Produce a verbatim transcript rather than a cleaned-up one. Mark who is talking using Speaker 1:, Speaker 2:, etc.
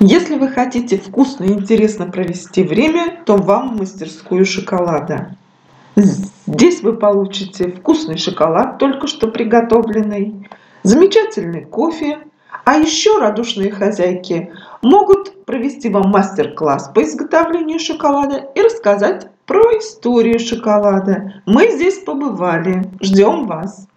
Speaker 1: Если вы хотите вкусно и интересно провести время, то вам в мастерскую шоколада. Здесь вы получите вкусный шоколад, только что приготовленный, замечательный кофе, а еще радушные хозяйки могут провести вам мастер-класс по изготовлению шоколада и рассказать про историю шоколада. Мы здесь побывали, ждем вас!